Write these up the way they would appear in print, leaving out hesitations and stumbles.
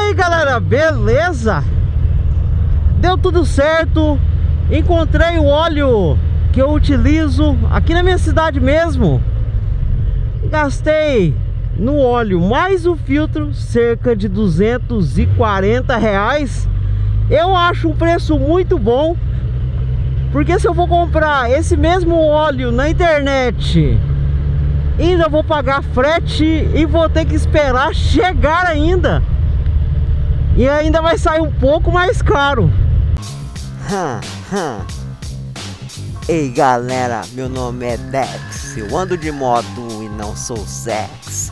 aí, galera, beleza? Deu tudo certo. Encontrei o óleo que eu utilizo aqui na minha cidade mesmo. Gastei no óleo mais o filtro cerca de R$240. Eu acho um preço muito bom, porque se eu for comprar esse mesmo óleo na internet, ainda vou pagar frete e vou ter que esperar chegar ainda. E ainda vai sair um pouco mais caro. Ei galera, meu nome é Dex. Eu ando de moto e não sou sex.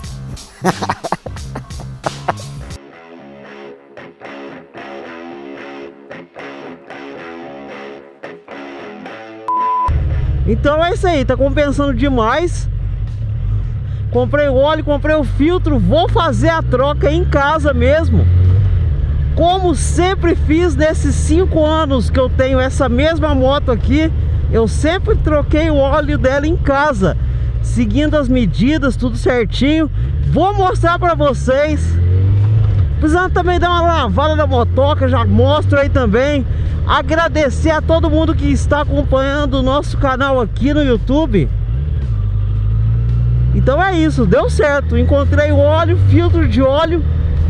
Então é isso aí, tá compensando demais. Comprei o óleo, comprei o filtro. Vou fazer a troca em casa mesmo, como sempre fiz nesses 5 anos que eu tenho essa mesma moto aqui. Eu sempre troquei o óleo dela em casa, seguindo as medidas, tudo certinho. Vou mostrar pra vocês. Precisando também dar uma lavada na motoca, já mostro aí também. Agradecer a todo mundo que está acompanhando o nosso canal aqui no YouTube. Então é isso, deu certo. Encontrei o óleo, filtro de óleo.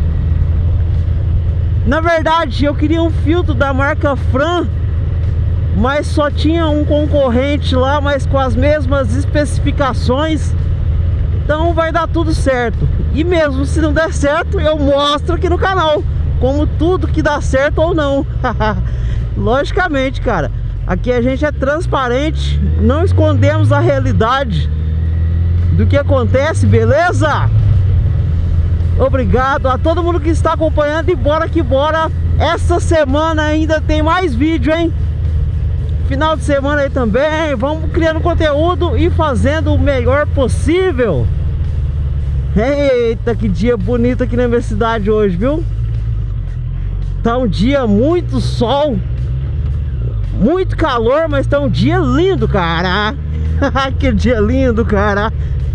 Na verdade eu queria um filtro da marca Fran, mas só tinha um concorrente lá, mas com as mesmas especificações. Então vai dar tudo certo. E mesmo se não der certo, eu mostro aqui no canal como tudo que dá certo ou não. Logicamente, cara, aqui a gente é transparente, não escondemos a realidade do que acontece, beleza? Obrigado a todo mundo que está acompanhando e bora que bora. Essa semana ainda tem mais vídeo, hein? Final de semana aí também. Vamos criando conteúdo e fazendo o melhor possível. Eita, que dia bonito aqui na minha cidade hoje, viu? Tá um dia muito sol, muito calor, mas tá um dia lindo, cara. Que dia lindo, cara.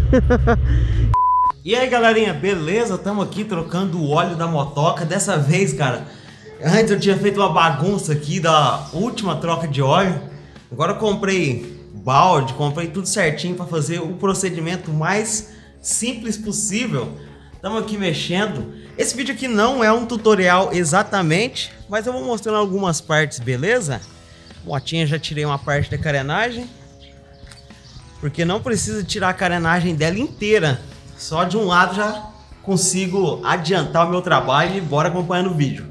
E aí galerinha, beleza? Estamos aqui trocando o óleo da motoca. Dessa vez, cara, antes eu tinha feito uma bagunça aqui da última troca de óleo. Agora eu comprei balde, comprei tudo certinho para fazer o procedimento mais simples possível. Estamos aqui mexendo. Esse vídeo aqui não é um tutorial exatamente, mas eu vou mostrando algumas partes, beleza? Motinha, já tirei uma parte da carenagem, porque não precisa tirar a carenagem dela inteira. Só de um lado já consigo adiantar o meu trabalho e bora acompanhando o vídeo.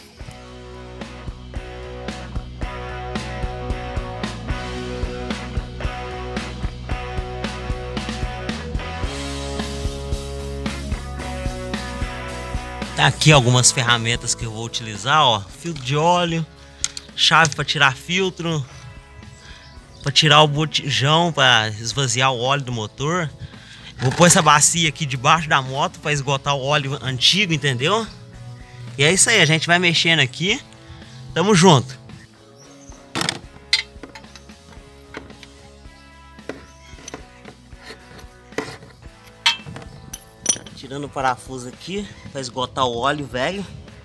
Tá aqui algumas ferramentas que eu vou utilizar, ó. Filtro de óleo, chave para tirar filtro, para tirar o botijão, para esvaziar o óleo do motor. Vou pôr essa bacia aqui debaixo da moto para esgotar o óleo antigo, entendeu? E é isso aí, a gente vai mexendo aqui. Tamo junto. Tirando o parafuso aqui para esgotar o óleo velho.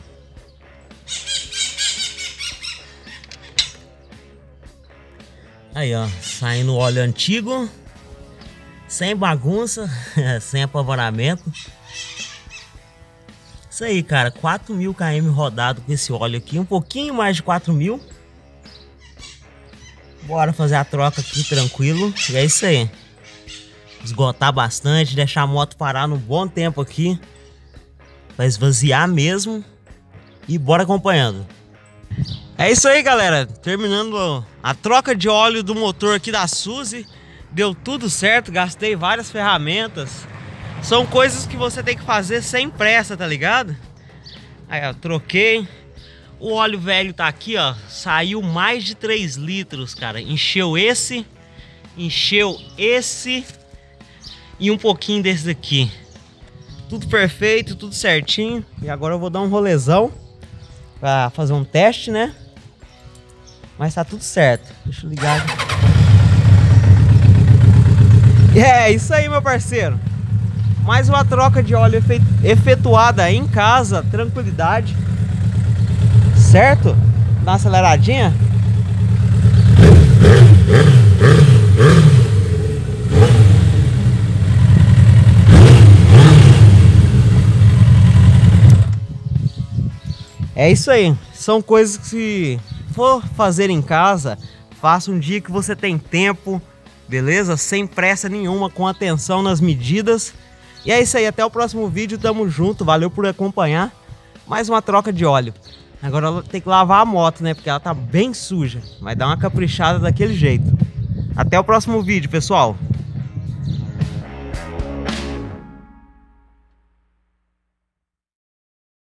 Aí, ó, saindo o óleo antigo. Sem bagunça, sem apavoramento. Isso aí, cara, 4.000 km rodado com esse óleo aqui, um pouquinho mais de 4.000. Bora fazer a troca aqui tranquilo. E é isso aí. Esgotar bastante, deixar a moto parar no bom tempo aqui, pra esvaziar mesmo. E bora acompanhando. É isso aí, galera, terminando a troca de óleo do motor aqui da Suzy. Deu tudo certo, gastei várias ferramentas. São coisas que você tem que fazer sem pressa, tá ligado? Aí, ó, troquei. O óleo velho tá aqui, ó. Saiu mais de 3 litros, cara. Encheu esse e um pouquinho desse daqui. Tudo perfeito, tudo certinho. E agora eu vou dar um rolezão pra fazer um teste, né? Mas tá tudo certo. Deixa eu ligar aqui. É, isso aí, meu parceiro. Mais uma troca de óleo efetuada em casa, tranquilidade. Certo? Dá uma aceleradinha. É isso aí. São coisas que, se for fazer em casa, faça um dia que você tem tempo, beleza? Sem pressa nenhuma, com atenção nas medidas. E é isso aí, até o próximo vídeo, tamo junto, valeu por acompanhar. Mais uma troca de óleo. Agora ela tem que lavar a moto, né? Porque ela tá bem suja. Vai dar uma caprichada daquele jeito. Até o próximo vídeo, pessoal.